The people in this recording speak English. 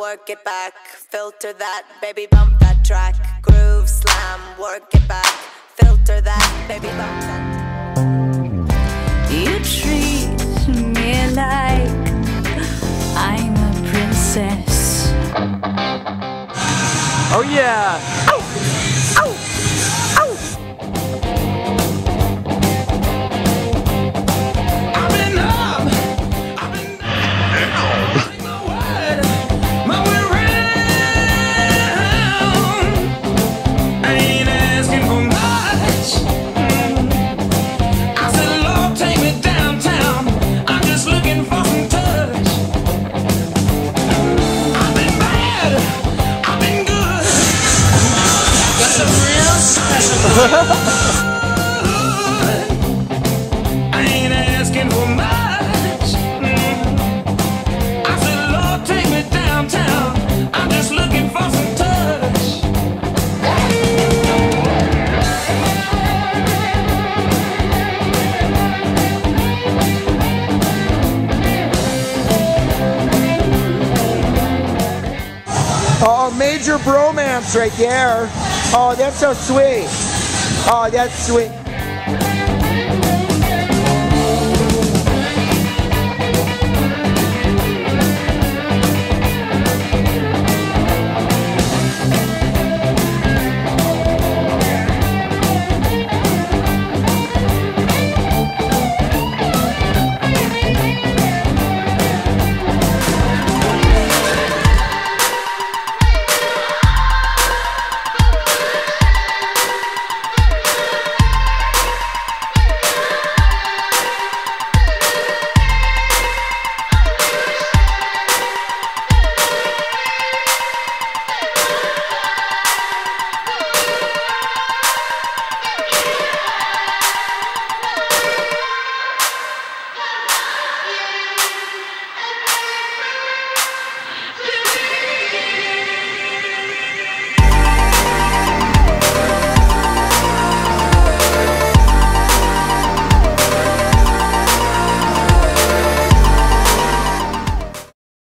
work it back. Filter that, baby, bump that track. Groove slam, work it back. Filter that, baby, bump that. You treat me like I'm a princess. Oh yeah! Ow! Ow! Ow! I've been up, I've been down, my word, my way round. I ain't asking for much. I said, Lord, take me downtown. I'm just looking for some touch. I've been bad, I've been good. Got some real special. I ain't asking for much. I said, Lord, take me downtown. I'm just looking for some touch. Oh, major bromance right there. Oh, that's so sweet. Oh, that's sweet.